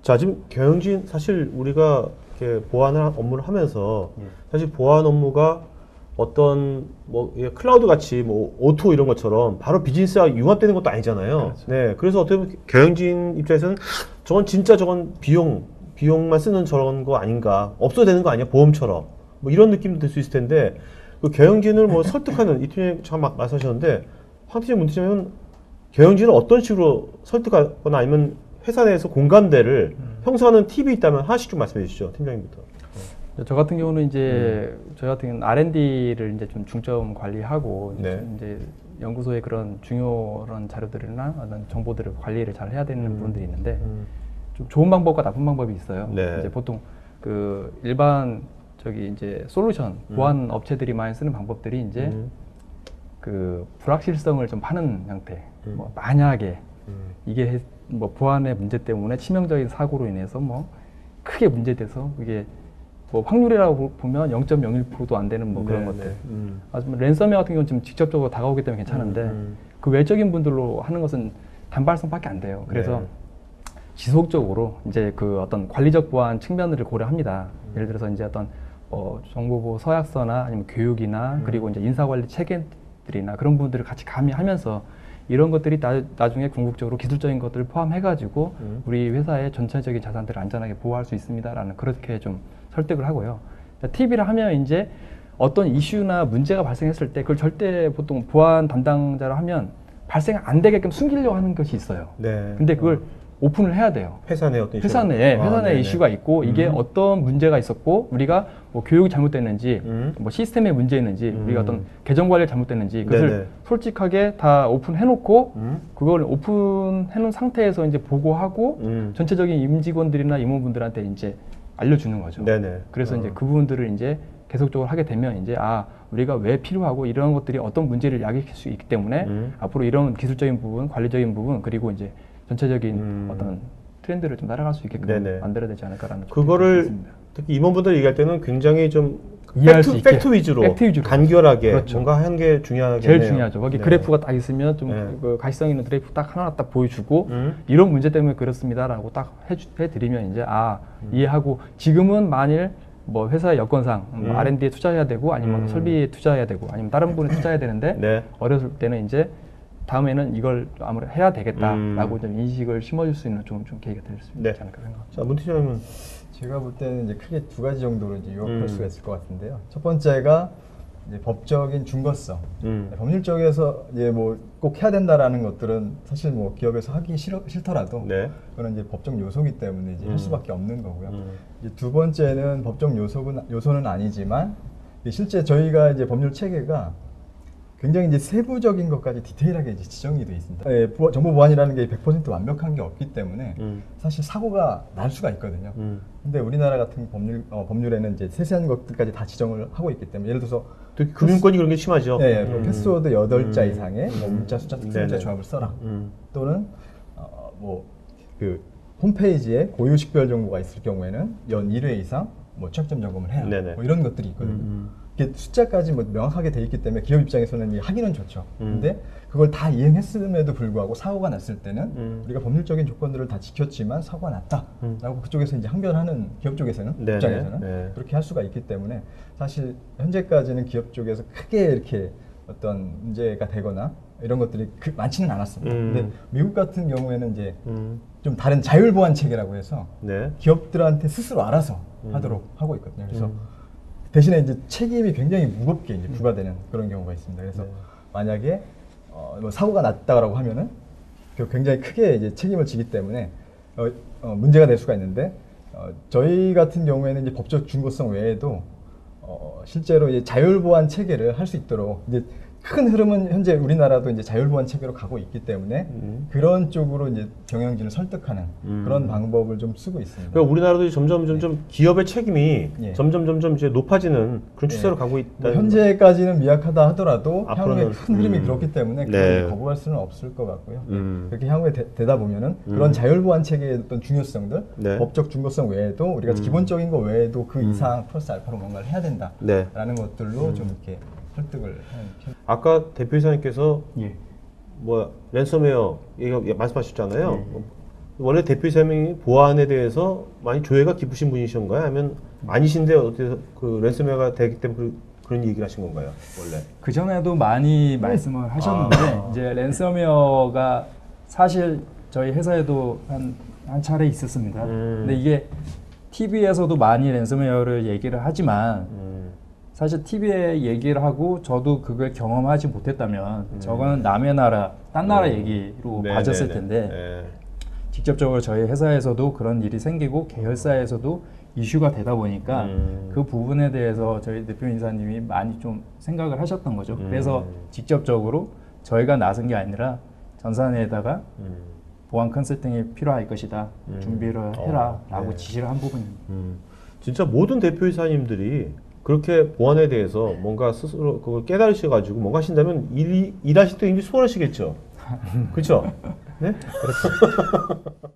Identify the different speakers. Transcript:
Speaker 1: 자, 지금 경영진 사실 우리가 이렇게 보안 업무를 하면서 사실 보안 업무가 어떤 뭐 클라우드 같이 뭐 오토 이런 것처럼 바로 비즈니스와 융합되는 것도 아니잖아요.
Speaker 2: 그렇죠.
Speaker 1: 네, 그래서 어떻게 보면 경영진 입장에서는 저건 진짜 저건 비용만 쓰는 저런 거 아닌가, 없어도 되는 거 아니야, 보험처럼 뭐 이런 느낌도 들 수 있을 텐데 그 경영진을 뭐 설득하는 이 팀장님 참 막 말씀하셨는데 황 팀장, 문 팀장은 경영진을 어떤 식으로 설득하거나 아니면 회사 내에서 공감대를 형성하는 팁이 있다면 하나씩 좀 말씀해 주시죠, 팀장님부터.
Speaker 2: 저 같은 경우는 이제 저희 같은 경우는 R&D를 이제 좀 중점 관리하고
Speaker 1: 네.
Speaker 2: 이제 연구소의 그런 중요한 자료들이나 어떤 정보들을 관리를 잘 해야 되는 부분들이 있는데 좀 좋은 방법과 나쁜 방법이 있어요.
Speaker 1: 네.
Speaker 2: 이제 보통 그 일반 저기 이제 솔루션 보안 업체들이 많이 쓰는 방법들이 이제 그 불확실성을 좀 파는 형태. 뭐 만약에 이게 뭐 보안의 문제 때문에 치명적인 사고로 인해서 뭐 크게 문제돼서 이게 뭐 확률이라고 보면 0.01%도 안 되는 뭐 그런
Speaker 1: 네,
Speaker 2: 것들.
Speaker 1: 네.
Speaker 2: 하지만 랜섬웨어 같은 경우는 지금 직접적으로 다가오기 때문에 괜찮은데 그 외적인 분들로 하는 것은 단발성밖에 안 돼요. 그래서
Speaker 1: 네.
Speaker 2: 지속적으로 이제 그 어떤 관리적 보안 측면을 고려합니다. 예를 들어서 이제 어떤 정보보호 서약서나 아니면 교육이나 그리고 이제 인사관리 체계들이나 그런 부분들을 같이 가미하면서 이런 것들이 나중에 궁극적으로 기술적인 것들을 포함해가지고 우리 회사의 전체적인 자산들을 안전하게 보호할 수 있습니다라는 그렇게 좀 설득을 하고요. 팁이라 하면 이제 어떤 이슈나 문제가 발생했을 때 그걸 절대 보통 보안 담당자로 하면 발생 안 되게끔 숨기려고 하는 것이 있어요.
Speaker 1: 네.
Speaker 2: 근데 그걸 오픈을 해야 돼요.
Speaker 1: 회사 내 어떤
Speaker 2: 회사 내에
Speaker 1: 네네.
Speaker 2: 이슈가 있고 이게 어떤 문제가 있었고 우리가 뭐 교육이 잘못됐는지 뭐 시스템에 문제 있는지 우리가 어떤 계정 관리가 잘못됐는지 그것을
Speaker 1: 네네.
Speaker 2: 솔직하게 다 오픈해놓고 그걸 오픈해놓은 상태에서 이제 보고하고 전체적인 임직원들이나 임원분들한테 이제 알려주는 거죠.
Speaker 1: 네네.
Speaker 2: 그래서 이제 그 부분들을 이제 계속적으로 하게 되면 이제 우리가 왜 필요하고 이런 것들이 어떤 문제를 야기할 수 있기 때문에 앞으로 이런 기술적인 부분, 관리적인 부분 그리고 이제 전체적인 어떤 트렌드를 좀 따라갈 수 있게끔
Speaker 1: 네네.
Speaker 2: 만들어야 되지 않을까라는
Speaker 1: 그거를
Speaker 2: 있습니다.
Speaker 1: 특히 임원분들 얘기할 때는 굉장히 좀
Speaker 2: 이해할 수 있게.
Speaker 1: 팩트 위주로
Speaker 2: 팩트 위주로.
Speaker 1: 간결하게
Speaker 2: 그렇죠.
Speaker 1: 뭔가 하는 게 중요하겠네요.
Speaker 2: 제일 중요하죠. 거기
Speaker 1: 네.
Speaker 2: 그래프가 딱 있으면 좀
Speaker 1: 네.
Speaker 2: 그 가시성 있는 그래프 딱 하나 딱 보여주고 이런 문제 때문에 그렇습니다라고 딱 해드리면 이제 이해하고 지금은 만일 뭐 회사의 여건상 뭐 R&D에 투자해야 되고 아니면 설비에 투자해야 되고 아니면 다른 부분에 투자해야 되는데
Speaker 1: 네.
Speaker 2: 어렸을 때는 이제 다음에는 이걸 아무래도 해야 되겠다라고 좀 인식을 심어줄 수 있는 좀 계기가 될 수
Speaker 1: 네.
Speaker 2: 있지 않을까 생각합니다.
Speaker 1: 자, 문 팀장님은
Speaker 3: 제가 볼 때는 이제 크게 두 가지 정도로 이제 요약할 수가 있을 것 같은데요. 첫 번째가 이제 법적인 중거성. 법률 쪽에서 이제 뭐 꼭 해야 된다라는 것들은 사실 뭐 기업에서 하기 싫더라도
Speaker 1: 네.
Speaker 3: 그건 이제 법적 요소기 때문에 이제 할 수밖에 없는 거고요. 이제 두 번째는 법적 요소는 아니지만 실제 저희가 이제 법률 체계가 굉장히 이제 세부적인 것까지 디테일하게 이제 지정이 되어 있습니다. 예, 정보 보안이라는 게 100% 완벽한 게 없기 때문에 사실 사고가 날 수가 있거든요. 근데 우리나라 같은 법률에는 이제 세세한 것들까지 다 지정을 하고 있기 때문에 예를 들어서
Speaker 1: 특히 금융권이 그런 게 심하죠.
Speaker 3: 네, 뭐 패스워드 8자 이상의 뭐 문자 숫자
Speaker 1: 네네.
Speaker 3: 조합을 써라. 또는 뭐 그 홈페이지에 고유 식별 정보가 있을 경우에는 연 1회 이상 뭐 취약점 점검을 해라.
Speaker 1: 네네.
Speaker 3: 뭐 이런 것들이 있거든요. 이게 숫자까지 뭐 명확하게 돼 있기 때문에 기업 입장에서는 이게 하기는 좋죠. 근데 그걸 다 이행했음에도 불구하고 사고가 났을 때는 우리가 법률적인 조건들을 다 지켰지만 사고가 났다라고 그쪽에서 이제 항변하는 기업 쪽에서는
Speaker 1: 네네.
Speaker 3: 입장에서는
Speaker 1: 네.
Speaker 3: 그렇게 할 수가 있기 때문에 사실 현재까지는 기업 쪽에서 크게 이렇게 어떤 문제가 되거나 이런 것들이 많지는 않았습니다. 근데 미국 같은 경우에는 이제 좀 다른 자율 보안 체계라고 해서
Speaker 1: 네.
Speaker 3: 기업들한테 스스로 알아서 하도록 하고 있거든요. 그래서 대신에 이제 책임이 굉장히 무겁게 이제 부과되는 그런 경우가 있습니다. 그래서 만약에 뭐 사고가 났다라고 하면은 굉장히 크게 이제 책임을 지기 때문에 문제가 될 수가 있는데 저희 같은 경우에는 이제 법적 중거성 외에도 실제로 이제 자율 보안 체계를 할 수 있도록 이제 큰 흐름은 현재 우리나라도 이제 자율 보안 체계로 가고 있기 때문에 그런 쪽으로 이제 경영진을 설득하는 그런 방법을 좀 쓰고 있습니다.
Speaker 1: 그러니까 우리나라도 점점 기업의 책임이
Speaker 3: 예.
Speaker 1: 점점 이제 높아지는 그런 추세로 가고 있다.
Speaker 3: 뭐 현재까지는 미약하다 하더라도 향후에
Speaker 1: 앞으로는,
Speaker 3: 큰 흐름이 그렇기 때문에
Speaker 1: 네.
Speaker 3: 그걸 거부할 수는 없을 것 같고요. 그렇게 향후에 되다 보면은 그런 자율 보안 체계의 어떤 중요성들,
Speaker 1: 네.
Speaker 3: 법적 중거성 외에도 우리가 기본적인 거 외에도 그 이상 플러스 알파로 뭔가를 해야 된다라는 것들로 좀 이렇게 설득을 하는 편.
Speaker 1: 아까 대표이사님께서
Speaker 2: 예.
Speaker 1: 뭐 랜섬웨어 얘기 말씀하셨잖아요. 원래 대표이사님이 보안에 대해서 많이 조예가 깊으신 분이신가요? 아니면 아니신데 어떻게 그 랜섬웨어가 되기 때문에 그런 얘기를 하신 건가요? 원래?
Speaker 4: 그 전에도 많이 말씀을 하셨는데 이제 랜섬웨어가 사실 저희 회사에도 한 차례 있었습니다. 근데 이게 TV에서도 많이 랜섬웨어를 얘기를 하지만 사실 TV에 얘기를 하고 저도 그걸 경험하지 못했다면 저거는 남의 나라, 딴 나라 얘기로
Speaker 1: 네,
Speaker 4: 봐졌을
Speaker 1: 네,
Speaker 4: 텐데
Speaker 1: 네.
Speaker 4: 직접적으로 저희 회사에서도 그런 일이 생기고 계열사에서도 이슈가 되다 보니까 그 부분에 대해서 저희 대표이사님이 많이 좀 생각을 하셨던 거죠. 그래서 직접적으로 저희가 나선 게 아니라 전산에다가 보안 컨설팅이 필요할 것이다. 준비를 해라 라고
Speaker 1: 네.
Speaker 4: 지시를 한 부분입니다.
Speaker 1: 진짜 모든 대표이사님들이 그렇게 보안에 대해서 뭔가 스스로 그걸 깨달으셔가지고 뭔가 하신다면 일하실 때 굉장히 수월하시겠죠. 그렇죠? 네? 그렇죠.